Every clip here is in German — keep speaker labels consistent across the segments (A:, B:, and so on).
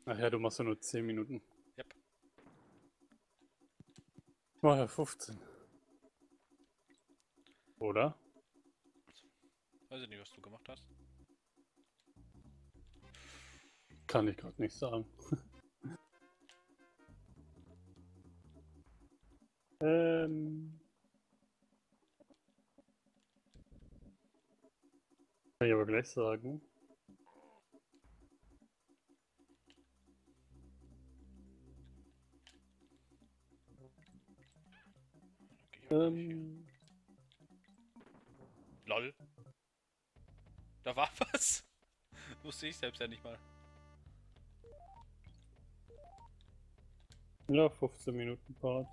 A: Ach ja, du machst ja nur 10 Minuten.
B: Yep.
A: Mach ja 15. Oder?
B: Weiß ich nicht, was du gemacht hast.
A: Kann ich gerade nicht sagen. Kann ich aber gleich sagen.
B: Okay, auch gleich hier. LOL. Da war was. Wusste ich selbst ja nicht mal.
A: Ja, 15 Minuten Parts.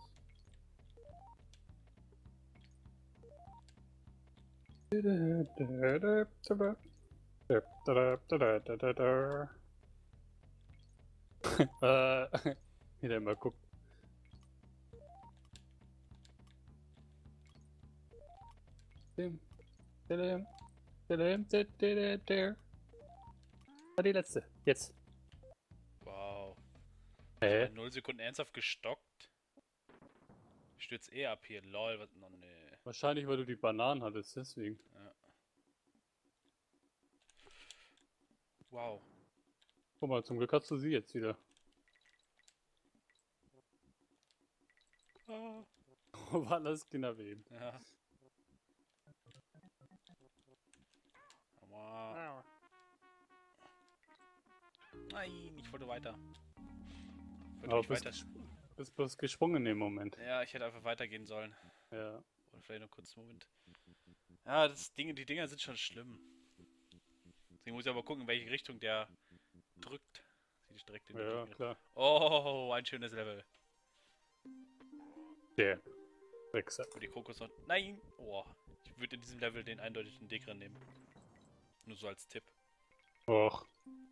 A: Wieder mal gucken. Ah, die letzte. Jetzt.
B: Wow.
A: Hä?
B: 0 Sekunden ernsthaft gestockt. Ich stürze eh ab hier. LOL, was? Oh, nee.
A: Wahrscheinlich, weil du die Bananen hattest, deswegen.
B: Ja. Wow.
A: Guck mal, zum Glück hast du sie jetzt wieder.
B: Ah.
A: War das Kinder wem?
B: Ja. Aua. Nein, ich wollte weiter. Ich wollte
A: Aber
B: mich weiter.
A: bist bloß gesprungen im Moment.
B: Ja, ich hätte einfach weitergehen sollen.
A: Ja.
B: Oder vielleicht noch kurz einen Moment. Ja, die Dinger sind schon schlimm. Deswegen muss ich aber gucken, in welche Richtung der drückt. Sieht ich direkt in die
A: Ja,
B: Richtung.
A: klar.
B: Oh, ein schönes Level.
A: Der Wechsel.
B: Wo die Kokos noch. Nein! Oh, ich würde in diesem Level den eindeutigen Dekra nehmen. Nur so als Tipp.
A: Och.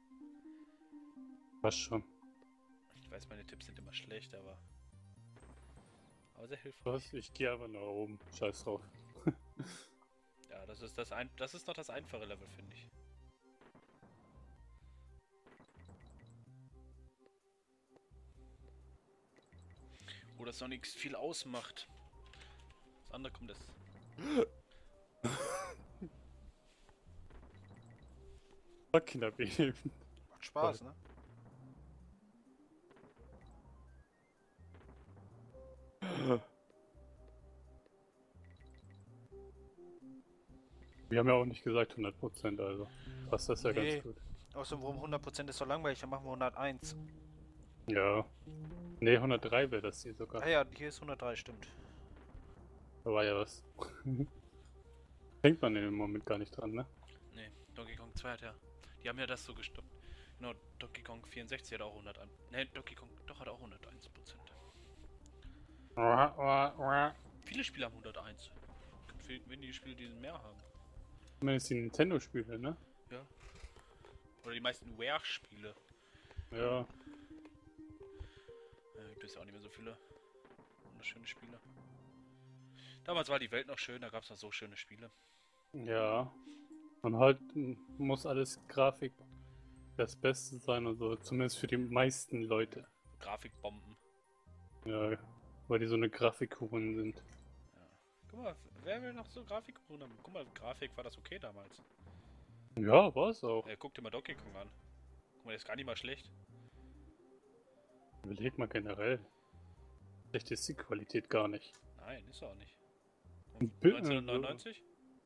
A: Was schon.
B: Ich weiß, meine Tipps sind immer schlecht, aber sehr hilfreich.
A: Was? Ich gehe einfach nach oben. Scheiß drauf.
B: Ja, das ist noch das einfache Level, finde ich. Wo das noch nichts viel ausmacht. Das andere kommt das.
A: Kinderbaby.
B: Macht Spaß, ne?
A: Wir haben ja auch nicht gesagt 100%, also passt das ja
B: Nee.
A: ganz gut.
B: Außerdem, warum 100% ist so langweilig, dann machen wir 101.
A: Ja. Ne, 103 wäre das hier sogar.
B: Ah ja, hier ist 103, stimmt.
A: Da war ja was. Denkt man im Moment gar nicht dran, ne?
B: Nee, Donkey Kong 2 hat ja. Die haben ja das so gestoppt. Genau, Donkey Kong 64 hat auch 101. Ne, Donkey Kong doch hat auch 101%. Viele Spiele haben 101. Gibt wenige Spiele, die mehr haben.
A: Zumindest die Nintendo-Spiele, ne?
B: Ja. Oder die meisten Rare-Spiele.
A: Ja.
B: Gibt es ja auch nicht mehr so viele wunderschöne Spiele. Damals war die Welt noch schön, da gab es noch so schöne Spiele.
A: Ja. Und halt muss alles Grafik das Beste sein und so, zumindest für die meisten Leute.
B: Grafikbomben.
A: Ja, weil die so eine Grafikhuren sind.
B: Ja. Guck mal, wer will noch so Grafikhuren haben? Guck mal, Grafik war das okay damals.
A: Ja, war's auch.
B: Guck dir mal Donkey Kong an. Guck mal, der ist gar nicht mal schlecht.
A: Überleg mal generell. Schlecht ist die Qualität gar nicht.
B: Nein, ist er auch nicht.
A: Ein Bild-
B: 1999?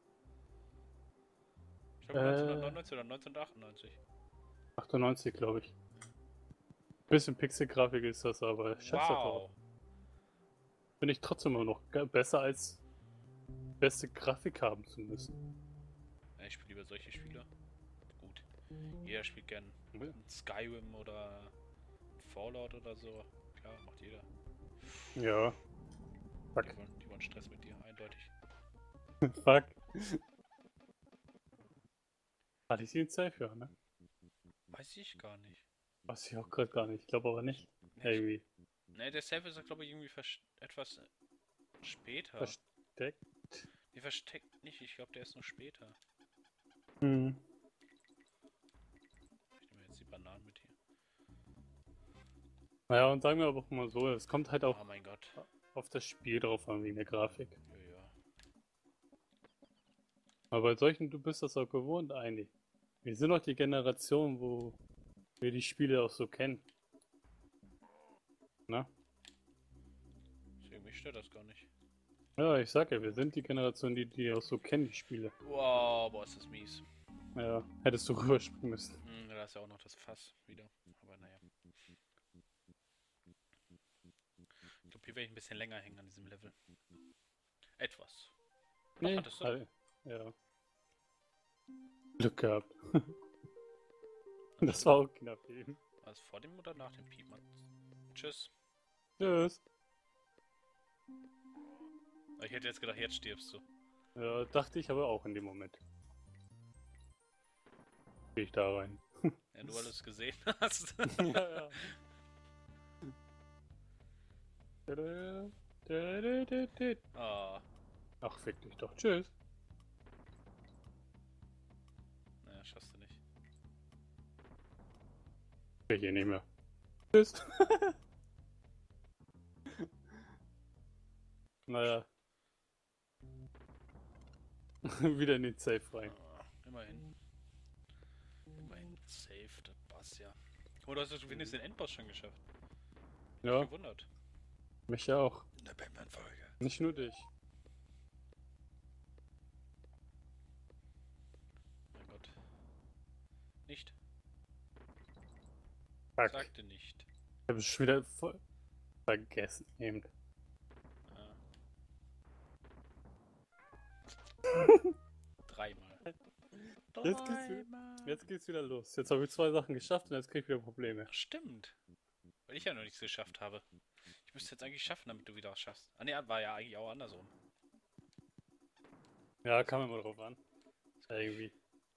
B: Ich glaube 1999 oder 1998.
A: 98, glaube ich. Bisschen Pixel-Grafik ist das, aber scheiß drauf. Bin ich trotzdem immer noch besser als beste Grafik haben zu müssen.
B: Ja, ich spiele lieber solche Spiele. Gut. Jeder spielt gern Skyrim oder Fallout oder so. Klar, macht jeder.
A: Ja. Fuck.
B: Die wollen Stress mit dir, eindeutig.
A: Fuck. Hatte ich sie in Safe, ja, ne?
B: Weiß ich gar nicht.
A: Weiß ich auch gerade gar nicht. Ich glaube aber nicht.
B: Nee, nee, der Safe ist, glaube ich, irgendwie etwas später.
A: Versteckt?
B: Nee, versteckt nicht. Ich glaube, der ist noch später.
A: Hm.
B: Ich nehme jetzt die Bananen mit hier.
A: Naja, und sagen wir aber auch mal so, es kommt halt auch
B: Oh mein Gott.
A: auf das Spiel drauf an, wegen der Grafik.
B: Ja, ja.
A: Aber bei solchen, du bist das auch gewohnt, eigentlich. Wir sind doch die Generation, wo wir die Spiele auch so kennen. Ne?
B: Deswegen, mich stört das gar nicht.
A: Ja, ich sag ja, wir sind die Generation, die auch so kennen, die Spiele.
B: Wow, boah, ist das mies.
A: Ja, hättest du rüberspringen müssen.
B: Da ist ja auch noch das Fass wieder. Aber naja. Ich glaube, hier werde ich ein bisschen länger hängen an diesem Level. Etwas. Doch,
A: Nee,
B: hattest du?
A: ja. Glück gehabt. Das war auch knapp eben.
B: War es vor dem oder nach dem Piepmann? Tschüss.
A: Tschüss.
B: Ich hätte jetzt gedacht, jetzt stirbst du.
A: Ja, dachte ich aber auch in dem Moment. Gehe ich da rein.
B: Ja, nur weil du es gesehen hast.
A: Ja, ja.
B: Ah,
A: Ach, fick dich doch. Tschüss.
B: naja, schaffst du nicht.
A: Ich hier nicht mehr. Tschüss. Naja. Wieder in den Safe rein.
B: Ah, immerhin. Immerhin safe, das passt ja. Oh, du hast wenigstens den Endboss schon geschafft.
A: Ja,
B: Gewundert.
A: mich ja auch.
B: In der Batman-Folge.
A: Nicht nur dich.
B: Mein Gott. Nicht.
A: Fuck.
B: Sagte nicht.
A: Ich habe es schon wieder voll vergessen. Eben.
B: Ah. Dreimal.
A: Jetzt geht's wieder los. Jetzt habe ich 2 Sachen geschafft und jetzt krieg ich wieder Probleme.
B: Stimmt. Weil ich ja noch nichts geschafft habe. Ich müsste jetzt eigentlich schaffen, damit du wieder was schaffst. Ah ne, war ja eigentlich auch andersrum.
A: Ja, kam immer drauf an. Irgendwie.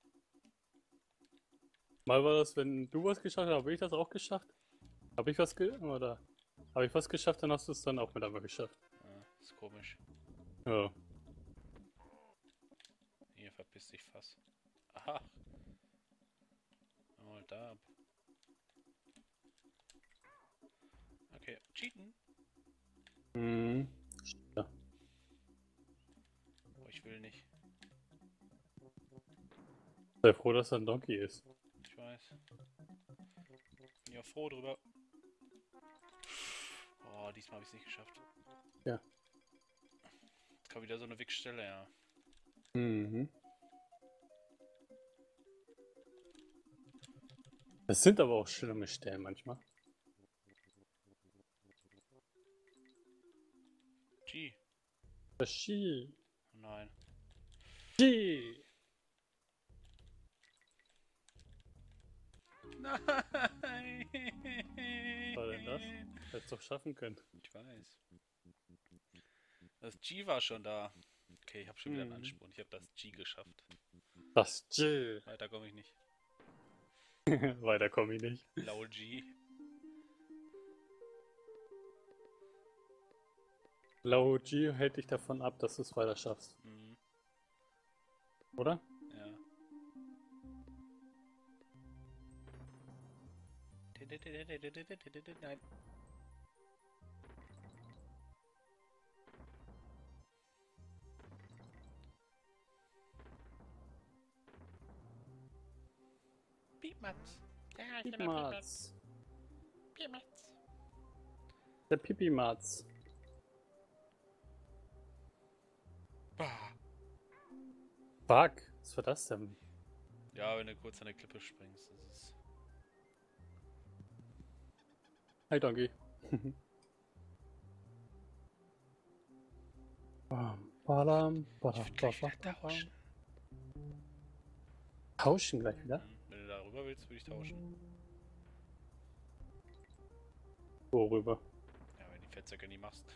A: Mal war das, wenn du was geschafft hast, habe ich das auch geschafft. Habe ich was oder habe ich was geschafft, dann hast du es dann auch mit einmal geschafft.
B: Ah, ist komisch.
A: Ja.
B: Hier verpiss dich fast. Aha. Mal da ab. Okay, cheaten.
A: Mhm. Ja.
B: Oh, ich will nicht.
A: Sei froh, dass er ein Donkey ist.
B: Ich weiß. Bin ja froh drüber. Oh, diesmal habe ich es nicht geschafft.
A: Ja.
B: Jetzt kommt wieder so eine Wickstelle, ja.
A: Mhm. Das sind aber auch schlimme Stellen manchmal.
B: G.
A: Das Ski.
B: Oh nein.
A: Ski.
B: Nein!
A: Was war denn das? Hättest doch schaffen können.
B: Ich weiß. Das G war schon da. Okay, ich habe schon wieder einen
A: Mhm.
B: Ansporn. Ich habe das G geschafft.
A: Das G.
B: Weiter komme ich nicht.
A: Weiter komme ich nicht.
B: Laul G.
A: Lau G hält dich davon ab, dass du es weiter schaffst.
B: Mhm.
A: Oder?
B: Ja. Nein. Piepmatz. Ja, ich bin der
A: Pipi-Matz.
B: Piepmatz.
A: Der Pipi-Matz.
B: Bah.
A: Fuck. Was war das denn?
B: Ja, wenn du kurz an der Klippe springst, das ist.
A: Hi, Donkey. Bam, badam, badam,
B: Ich will gleich wieder
A: badam,
B: tauschen.
A: Tauschen gleich wieder?
B: Wenn du darüber willst, würde ich tauschen.
A: Worüber?
B: Ja, wenn die Fettsäcke nie machst.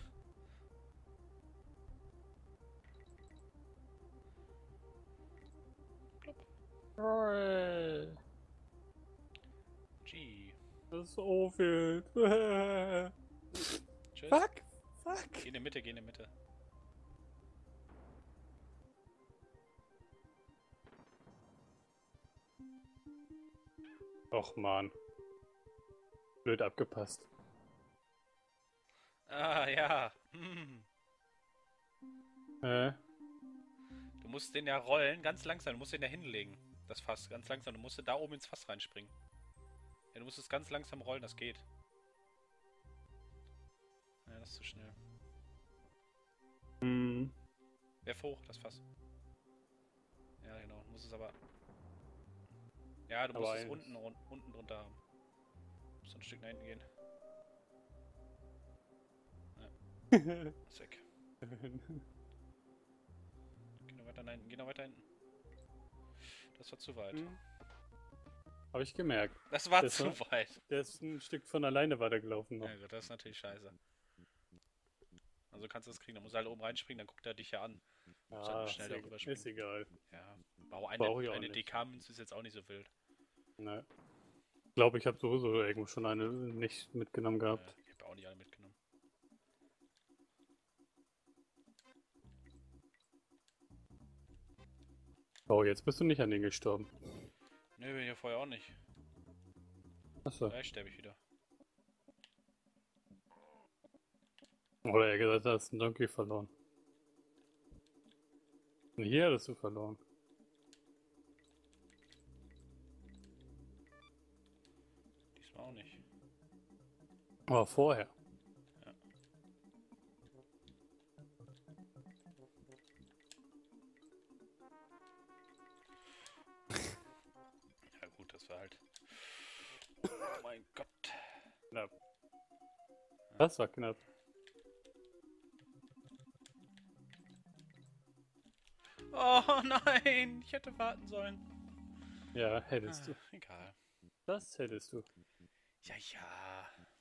B: G.
A: Das ist so viel.
B: Tschüss.
A: Fuck. Fuck.
B: Geh in die Mitte, geh in die Mitte.
A: Och man. Blöd abgepasst.
B: Ah, ja. Hm.
A: Äh,
B: Du musst den ja rollen, ganz langsam. Du musst den ja hinlegen. Das Fass, ganz langsam. Du musst da oben ins Fass reinspringen. Ja, du musst es ganz langsam rollen, das geht. Ja, das ist zu schnell.
A: hm.
B: Werf hoch, das Fass. Ja, genau. Du musst es aber... Ja, du musst
A: Aber
B: es unten drunter haben. Du musst ein Stück nach hinten gehen. Ist weg. Geh noch weiter nach hinten, geh noch weiter hinten. Das war zu weit.
A: Habe ich gemerkt.
B: Das war
A: Das
B: zu
A: war-
B: weit.
A: Der ist ein Stück von alleine weitergelaufen noch.
B: Ja gut, das ist natürlich scheiße. Also kannst du das kriegen, dann musst du halt oben reinspringen, dann guckt er dich ja an. Musst halt
A: Ja,
B: schnell darüber
A: ist
B: springen.
A: egal.
B: Ja, aber
A: Brauche ich auch
B: eine
A: nicht.
B: DK-Münze ist jetzt auch nicht so wild.
A: Ne. Ich glaube, ich habe sowieso irgendwo schon eine nicht mitgenommen gehabt.
B: Ich habe auch nicht alle mitgenommen.
A: Oh, jetzt bist du nicht an den gestorben.
B: Nö, bin ich ja vorher auch nicht.
A: Achso.
B: Gleich sterbe ich wieder.
A: Oder eher gesagt, du hast einen Donkey verloren. Und hier hattest du verloren.
B: Diesmal auch nicht.
A: Aber vorher.
B: Ja. Ja gut, das war halt... Oh mein Gott.
A: Knapp. Das war knapp.
B: Oh nein, ich hätte warten sollen.
A: Ja, hättest du.
B: Egal.
A: Das hättest du.
B: Ja, ja.